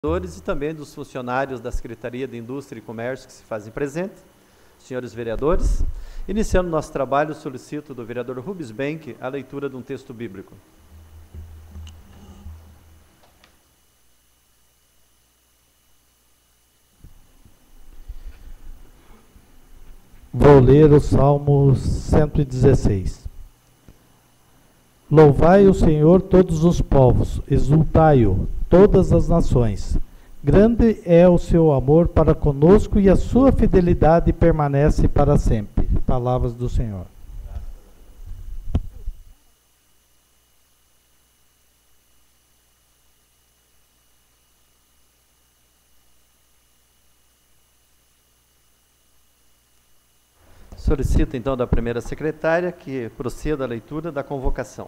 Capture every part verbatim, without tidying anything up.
E também dos funcionários da Secretaria de Indústria e Comércio que se fazem presentes, senhores vereadores. Iniciando nosso trabalho, solicito do vereador Rubens Benck a leitura de um texto bíblico. Vou ler o Salmo cento e dezesseis. Louvai o Senhor todos os povos, exultai-o todas as nações. Grande é o seu amor para conosco e a sua fidelidade permanece para sempre. Palavras do Senhor. Solicito então da primeira secretária que proceda a leitura da convocação.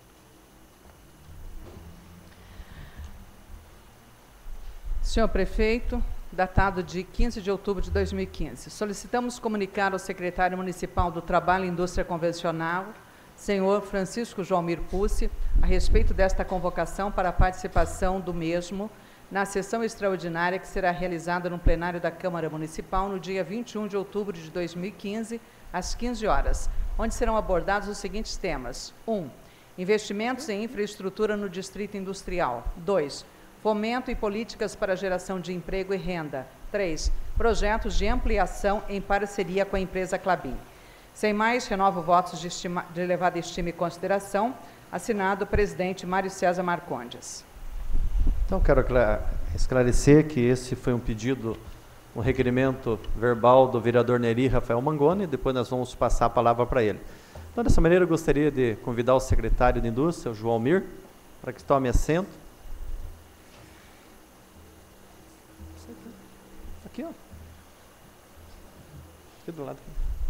Senhor Prefeito, datado de quinze de outubro de dois mil e quinze, solicitamos comunicar ao secretário municipal do Trabalho e Indústria Convencional, senhor Francisco Joalmir Pucci, a respeito desta convocação para a participação do mesmo na sessão extraordinária que será realizada no plenário da Câmara Municipal no dia vinte e um de outubro de dois mil e quinze, às quinze horas, onde serão abordados os seguintes temas. um. Investimentos em infraestrutura no Distrito Industrial. dois. Fomento e políticas para geração de emprego e renda. três. Projetos de ampliação em parceria com a empresa Klabin. Sem mais, renovo votos de, estima, de elevada estima e consideração. Assinado o presidente Mário César Marcondes. Então, quero esclarecer que esse foi um pedido, um requerimento verbal do vereador Neri Rafael Mangoni, depois nós vamos passar a palavra para ele. Então, dessa maneira, eu gostaria de convidar o secretário de Indústria, o Joalmir, para que tome assento. Aqui, ó. Aqui do lado.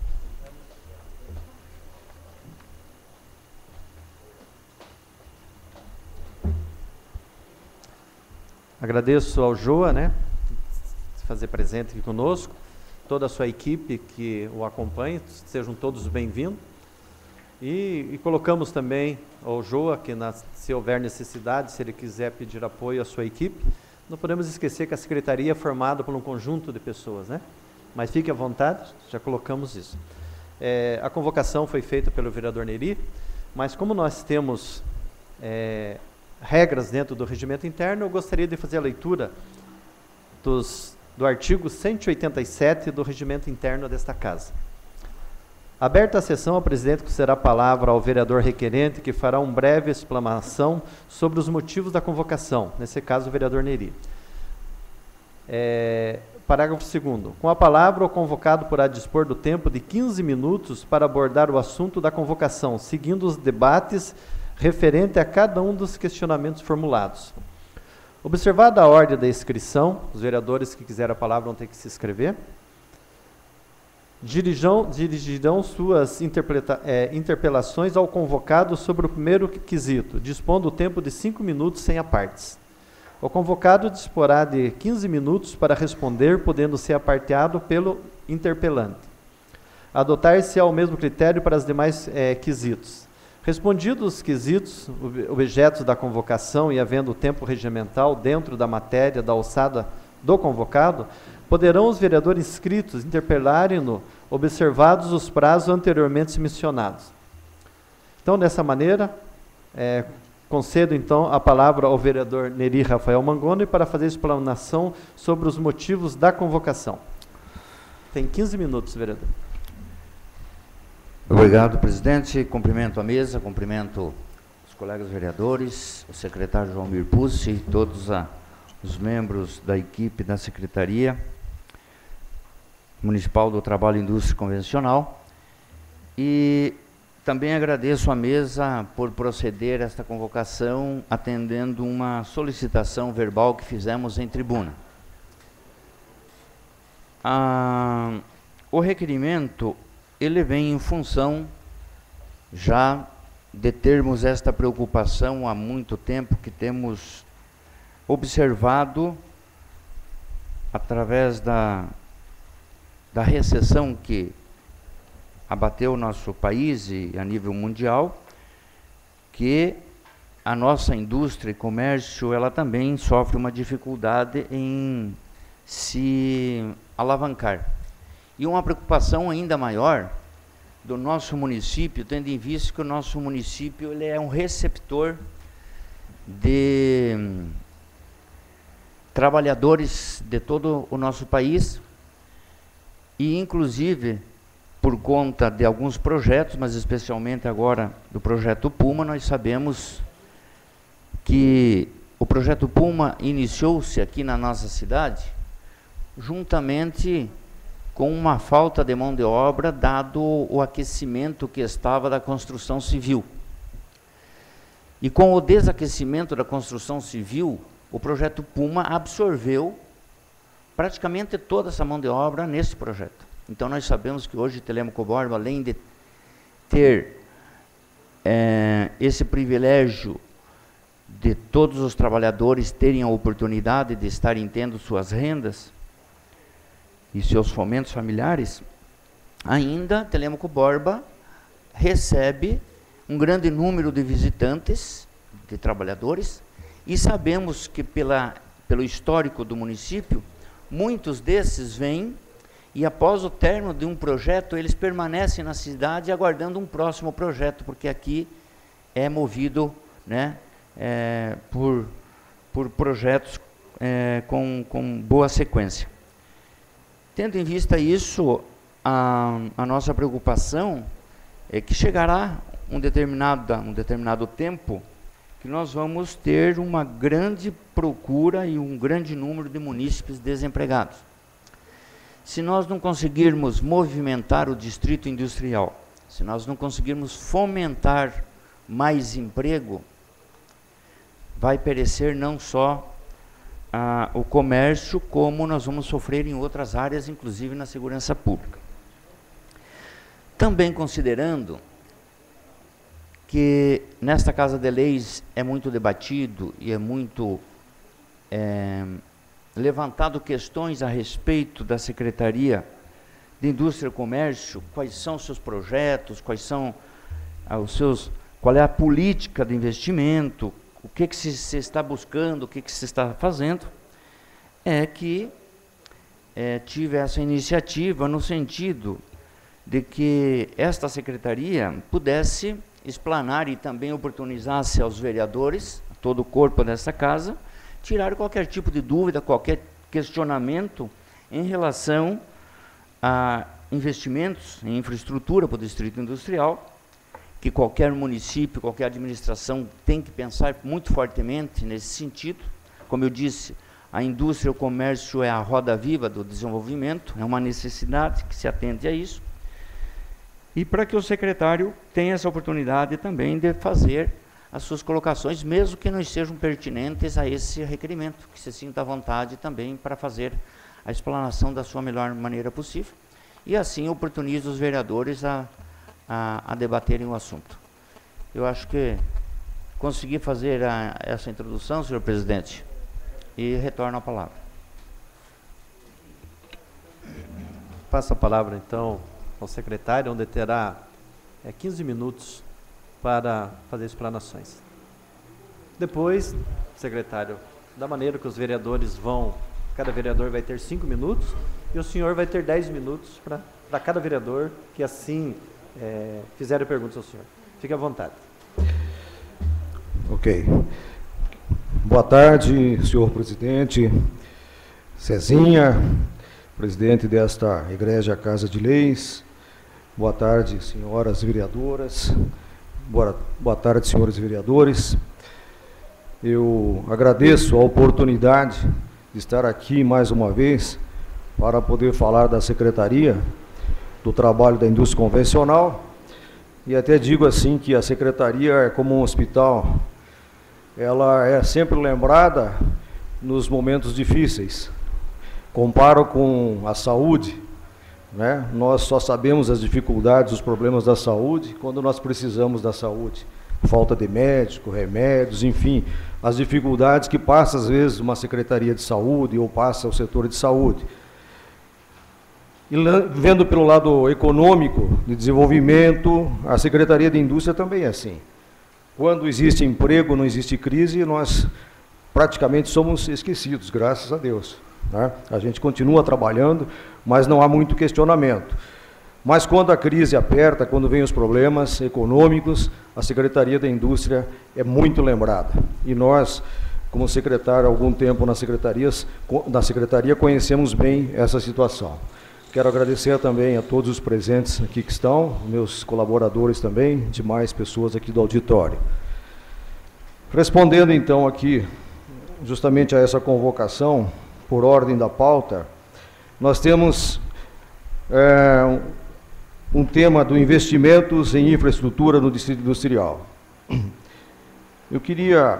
Agradeço ao Joa, né, se fazer presente aqui conosco, toda a sua equipe que o acompanha, sejam todos bem-vindos. E, e colocamos também ao Joa que, na, se houver necessidade, se ele quiser pedir apoio à sua equipe, não podemos esquecer que a secretaria é formada por um conjunto de pessoas, né? Mas fique à vontade, já colocamos isso. É, a convocação foi feita pelo vereador Neri, mas como nós temos é, regras dentro do regimento interno, eu gostaria de fazer a leitura dos, do artigo cento e oitenta e sete do regimento interno desta casa. Aberta a sessão, o presidente concederá a palavra ao vereador requerente, que fará uma breve explanação sobre os motivos da convocação, nesse caso o vereador Neri. É, parágrafo segundo. Com a palavra, o convocado poderá dispor do tempo de quinze minutos para abordar o assunto da convocação, seguindo os debates referente a cada um dos questionamentos formulados. Observada a ordem da inscrição, os vereadores que quiserem a palavra vão ter que se inscrever. Dirigirão, dirigirão suas é, interpelações ao convocado sobre o primeiro quesito, dispondo o tempo de cinco minutos sem apartes. O convocado disporá de quinze minutos para responder, podendo ser aparteado pelo interpelante. Adotar-se-á o mesmo critério para os demais é, quesitos. Respondidos os quesitos, objetos da convocação e havendo tempo regimental dentro da matéria da alçada do convocado, poderão os vereadores inscritos interpelarem-no, observados os prazos anteriormente mencionados. Então, dessa maneira, é, concedo então a palavra ao vereador Neri Rafael Mangoni para fazer a explanação sobre os motivos da convocação. Tem quinze minutos, vereador. Obrigado, presidente. Cumprimento a mesa, cumprimento os colegas vereadores, o secretário Joalmir Pucci e todos a, os membros da equipe da Secretaria Municipal do Trabalho e Indústria Convencional. E também agradeço à mesa por proceder a esta convocação, atendendo uma solicitação verbal que fizemos em tribuna. Ah, o requerimento, ele vem em função já de termos esta preocupação há muito tempo, que temos observado através da, da recessão que abateu o nosso país e a nível mundial, que a nossa indústria e comércio, ela também sofre uma dificuldade em se alavancar. E uma preocupação ainda maior do nosso município, tendo em vista que o nosso município ele é um receptor de hum, trabalhadores de todo o nosso país, e inclusive por conta de alguns projetos, mas especialmente agora do projeto Puma, nós sabemos que o projeto Puma iniciou-se aqui na nossa cidade juntamente com uma falta de mão de obra, dado o aquecimento que estava da construção civil. E com o desaquecimento da construção civil, o projeto Puma absorveu praticamente toda essa mão de obra nesse projeto. Então nós sabemos que hoje Telêmaco Borba, além de ter é, esse privilégio de todos os trabalhadores terem a oportunidade de estarem tendo suas rendas e seus fomentos familiares, ainda Telêmaco Borba recebe um grande número de visitantes, de trabalhadores, e sabemos que pela, pelo histórico do município, muitos desses vêm e após o término de um projeto, eles permanecem na cidade aguardando um próximo projeto, porque aqui é movido, né, é, por, por projetos é, com, com boa sequência. Tendo em vista isso, a, a nossa preocupação é que chegará um determinado, um determinado tempo que nós vamos ter uma grande procura e um grande número de munícipes desempregados. Se nós não conseguirmos movimentar o distrito industrial, se nós não conseguirmos fomentar mais emprego, vai perecer não só ah, o comércio, como nós vamos sofrer em outras áreas, inclusive na segurança pública. Também considerando que nesta Casa de Leis é muito debatido e é muito é, levantado questões a respeito da Secretaria de Indústria e Comércio, quais são os seus projetos, quais são ah, os seus, qual é a política de investimento, o que, que se, se está buscando, o que, que se está fazendo, é que é, tive essa iniciativa no sentido de que esta secretaria pudesse explanar e também oportunizasse aos vereadores, a todo o corpo dessa casa, tirar qualquer tipo de dúvida, qualquer questionamento em relação a investimentos em infraestrutura para o distrito industrial, que qualquer município, qualquer administração tem que pensar muito fortemente nesse sentido. Como eu disse, a indústria e o comércio é a roda viva do desenvolvimento, é uma necessidade que se atende a isso. E para que o secretário tenha essa oportunidade também de fazer as suas colocações, mesmo que não sejam pertinentes a esse requerimento, que se sinta à vontade também para fazer a explanação da sua melhor maneira possível, e assim oportunize os vereadores a, a, a debaterem o assunto. Eu acho que consegui fazer a, essa introdução, senhor presidente, e retorno a palavra. Passa a palavra, então, ao secretário, onde terá é, quinze minutos para fazer explanações. Depois, secretário, da maneira que os vereadores vão, cada vereador vai ter cinco minutos, e o senhor vai ter dez minutos para cada vereador que assim é, fizer perguntas ao senhor. Fique à vontade. Ok. Boa tarde, senhor presidente, Cezinha, presidente desta Igreja Casa de Leis. Boa tarde, senhoras vereadoras. Boa, boa tarde, senhores vereadores. Eu agradeço a oportunidade de estar aqui mais uma vez para poder falar da Secretaria do Trabalho da Indústria Convencional, e até digo assim que a Secretaria é como um hospital, ela é sempre lembrada nos momentos difíceis. Comparo com a saúde, né? Nós só sabemos as dificuldades, os problemas da saúde quando nós precisamos da saúde. Falta de médico, remédios, enfim, as dificuldades que passa às vezes uma Secretaria de Saúde ou passa o setor de saúde. E vendo pelo lado econômico, de desenvolvimento, a Secretaria de Indústria também é assim. quando existe emprego, não existe crise, nós praticamente somos esquecidos, graças a Deus, né? A gente continua trabalhando, mas não há muito questionamento. Mas quando a crise aperta, quando vem os problemas econômicos, a Secretaria da Indústria é muito lembrada. E nós, como secretário há algum tempo nas secretarias, na Secretaria, conhecemos bem essa situação. Quero agradecer também a todos os presentes aqui que estão, meus colaboradores também, demais pessoas aqui do auditório. Respondendo então aqui, justamente a essa convocação, por ordem da pauta, nós temos é, um tema do investimentos em infraestrutura no Distrito Industrial. Eu queria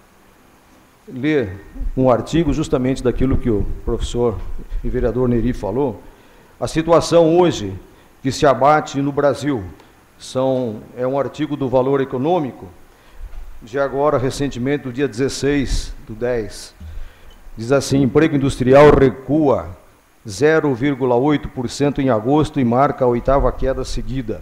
ler um artigo justamente daquilo que o professor e vereador Neri falou. A situação hoje que se abate no Brasil são, é um artigo do Valor Econômico, de agora, recentemente, do dia dezesseis do dez. Diz assim: emprego industrial recua zero vírgula oito por cento em agosto e marca a oitava queda seguida.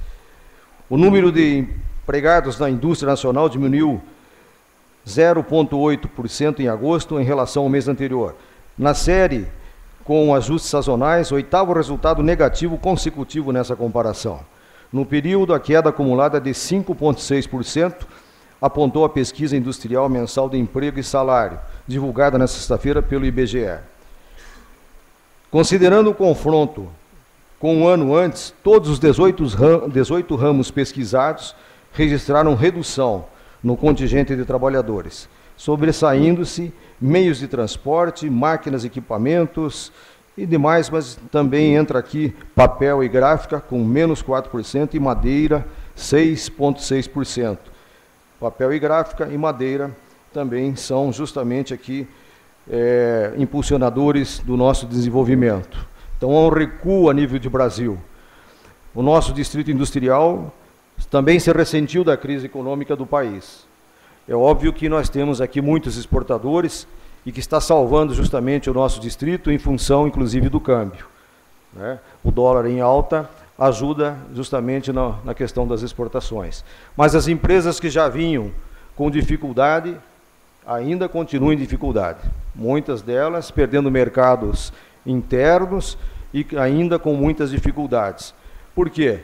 O número de empregados na indústria nacional diminuiu zero vírgula oito por cento em agosto em relação ao mês anterior. Na série, com ajustes sazonais, oitavo resultado negativo consecutivo nessa comparação. No período, a queda acumulada é de cinco vírgula seis por cento, apontou a pesquisa industrial mensal de emprego e salário, divulgada nesta sexta-feira pelo I B G E. Considerando o confronto com um ano antes, todos os dezoito ramos pesquisados registraram redução no contingente de trabalhadores, sobressaindo-se meios de transporte, máquinas, equipamentos e demais, mas também entra aqui papel e gráfica com menos quatro por cento e madeira seis vírgula seis por cento. Papel e gráfica e madeira também são justamente aqui é, impulsionadores do nosso desenvolvimento. Então, há um recuo a nível de Brasil. O nosso distrito industrial também se ressentiu da crise econômica do país. É óbvio que nós temos aqui muitos exportadores e que está salvando justamente o nosso distrito em função, inclusive, do câmbio, né? O dólar em alta ajuda justamente na, na questão das exportações. Mas as empresas que já vinham com dificuldade, ainda continuam em dificuldade. Muitas delas perdendo mercados internos e ainda com muitas dificuldades. Por quê?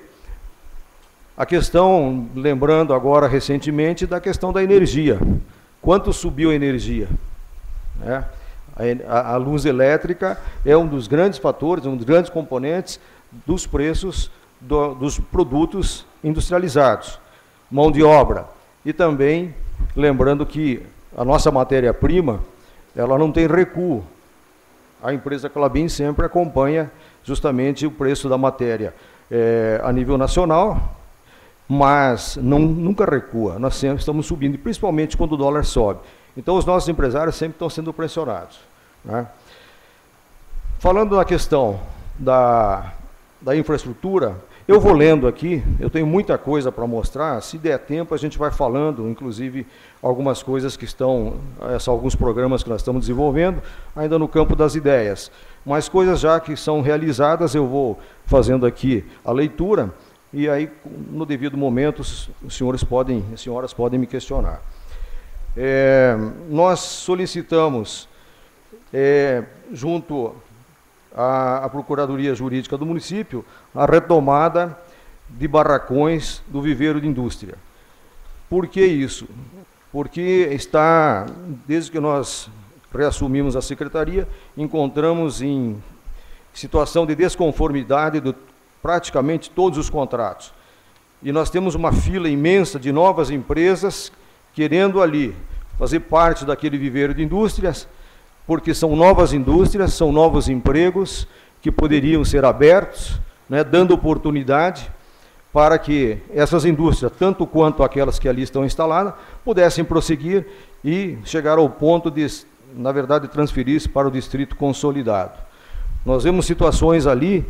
A questão, lembrando agora recentemente, da questão da energia. Quanto subiu a energia? Né? A, a luz elétrica é um dos grandes fatores, um dos grandes componentes dos preços do, dos produtos industrializados, mão de obra. E também, lembrando que a nossa matéria-prima, ela não tem recuo. A empresa Klabin sempre acompanha justamente o preço da matéria é, a nível nacional, mas não, nunca recua. Nós sempre estamos subindo, principalmente quando o dólar sobe. Então, os nossos empresários sempre estão sendo pressionados, né? Falando na questão da... da infraestrutura, eu vou lendo aqui, eu tenho muita coisa para mostrar, se der tempo a gente vai falando, inclusive algumas coisas que estão, essa, alguns programas que nós estamos desenvolvendo, ainda no campo das ideias, mas coisas já que são realizadas, eu vou fazendo aqui a leitura, e aí, no devido momento, os senhores podem, as senhoras podem me questionar. É, nós solicitamos, é, junto A, a Procuradoria Jurídica do município, a retomada de barracões do viveiro de indústria. Por que isso? Porque está, desde que nós reassumimos a secretaria, encontramos em situação de desconformidade de praticamente todos os contratos. E nós temos uma fila imensa de novas empresas querendo ali fazer parte daquele viveiro de indústrias, porque são novas indústrias, são novos empregos que poderiam ser abertos, né, dando oportunidade para que essas indústrias, tanto quanto aquelas que ali estão instaladas, pudessem prosseguir e chegar ao ponto de, na verdade, transferir-se para o distrito consolidado. Nós vemos situações ali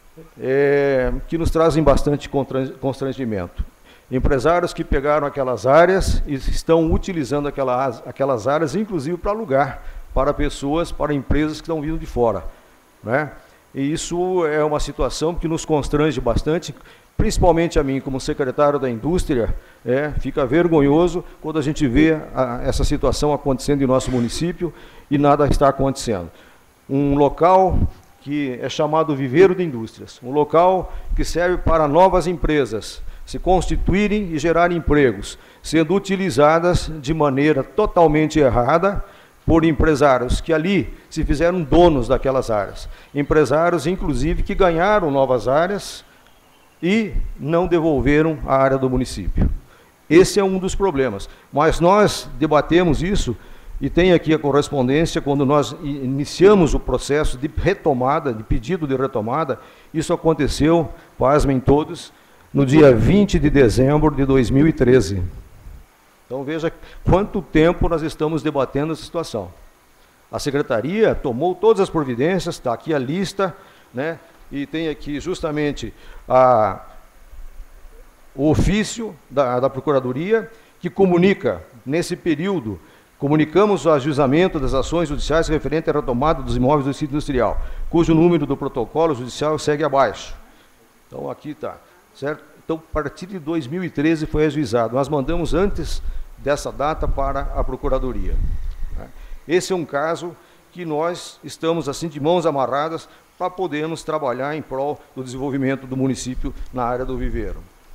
é, que nos trazem bastante constrangimento. Empresários que pegaram aquelas áreas e estão utilizando aquelas, aquelas áreas, inclusive para alugar, para pessoas, para empresas que estão vindo de fora, né? E isso é uma situação que nos constrange bastante, principalmente a mim, como secretário da Indústria, é, fica vergonhoso quando a gente vê a, essa situação acontecendo em nosso município e nada está acontecendo. Um local que é chamado Viveiro de Indústrias, um local que serve para novas empresas se constituírem e gerarem empregos, sendo utilizadas de maneira totalmente errada por empresários que ali se fizeram donos daquelas áreas. Empresários, inclusive, que ganharam novas áreas e não devolveram a área do município. Esse é um dos problemas. Mas nós debatemos isso e tem aqui a correspondência, quando nós iniciamos o processo de retomada, de pedido de retomada, isso aconteceu, pasmem todos, no dia vinte de dezembro de dois mil e treze. Então veja quanto tempo nós estamos debatendo essa situação. A Secretaria tomou todas as providências, está aqui a lista, né, e tem aqui justamente a, o ofício da, da Procuradoria, que comunica, nesse período, comunicamos o ajuizamento das ações judiciais referente à retomada dos imóveis do sítio industrial, cujo número do protocolo judicial segue abaixo. Então aqui está, certo? Então, a partir de dois mil e treze foi ajuizado. Nós mandamos antes dessa data para a Procuradoria. Esse é um caso que nós estamos assim de mãos amarradas para podermos trabalhar em prol do desenvolvimento do município na área do viveiro.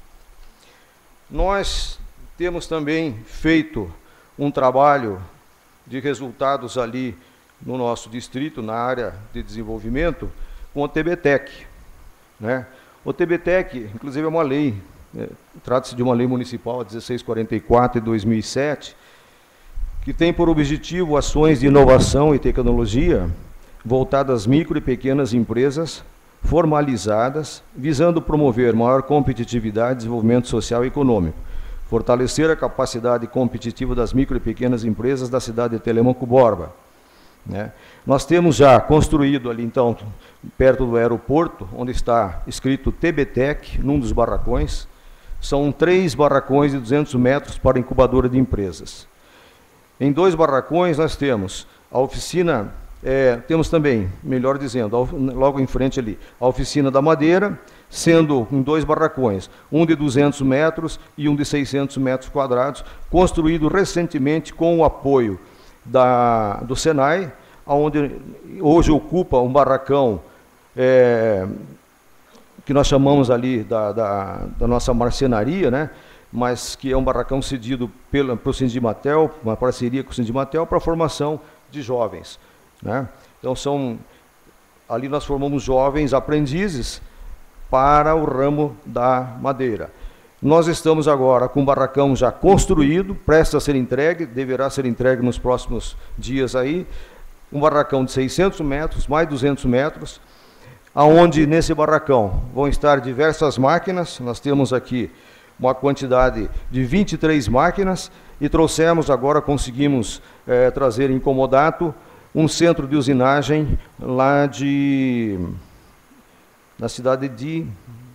Nós temos também feito um trabalho de resultados ali no nosso distrito, na área de desenvolvimento, com o TBTEC, né? O TBTEC, inclusive, é uma lei, né? Trata-se de uma lei municipal, dezesseis quarenta e quatro, de dois mil e sete, que tem por objetivo ações de inovação e tecnologia voltadas às micro e pequenas empresas formalizadas, visando promover maior competitividade e desenvolvimento social e econômico, fortalecer a capacidade competitiva das micro e pequenas empresas da cidade de Telêmaco Borba, né? Nós temos já construído ali, então, perto do aeroporto, onde está escrito TBTEC, num dos barracões. São três barracões de duzentos metros para incubadora de empresas. Em dois barracões nós temos a oficina, é, temos também, melhor dizendo, logo em frente ali, a oficina da madeira, sendo em dois barracões, um de duzentos metros e um de seiscentos metros quadrados, construído recentemente com o apoio da, do Senai, onde hoje ocupa um barracão é, que nós chamamos ali da, da, da nossa marcenaria, né? Mas que é um barracão cedido pelo, pelo Sindimatel, uma parceria com o Sindimatel para a formação de jovens, né? Então, são, ali nós formamos jovens aprendizes para o ramo da madeira. Nós estamos agora com um barracão já construído, prestes a ser entregue, deverá ser entregue nos próximos dias aí, um barracão de seiscentos metros, mais duzentos metros, aonde nesse barracão vão estar diversas máquinas. Nós temos aqui uma quantidade de vinte e três máquinas e trouxemos agora, conseguimos é, trazer em comodato um centro de usinagem lá de, na cidade de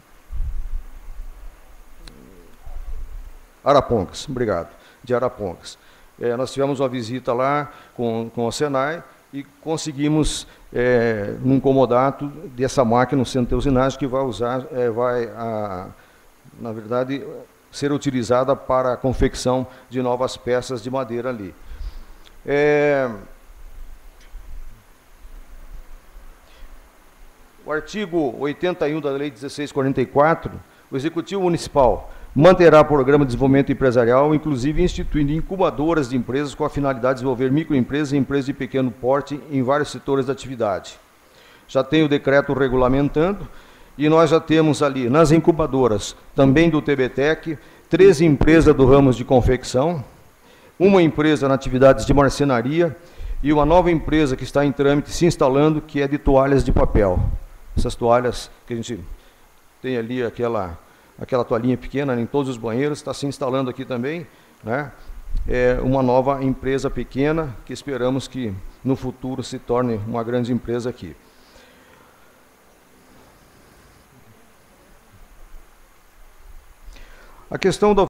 Arapongas, obrigado, de Arapongas. É, nós tivemos uma visita lá com, com o Senai e conseguimos, é, num comodato dessa máquina, um centro de usinagem que vai usar, é, vai, a, na verdade, ser utilizada para a confecção de novas peças de madeira ali. É, o artigo oitenta e um da Lei dezesseis quarenta e quatro, o Executivo Municipal manterá programa de desenvolvimento empresarial, inclusive instituindo incubadoras de empresas com a finalidade de desenvolver microempresas e empresas de pequeno porte em vários setores da atividade. Já tem o decreto regulamentando, e nós já temos ali, nas incubadoras, também do TBTEC, treze empresas do ramo de confecção, uma empresa na atividades de marcenaria e uma nova empresa que está em trâmite se instalando, que é de toalhas de papel. Essas toalhas que a gente tem ali, aquela... aquela toalhinha pequena em todos os banheiros, está se instalando aqui também, né? É uma nova empresa pequena que esperamos que no futuro se torne uma grande empresa aqui. A questão da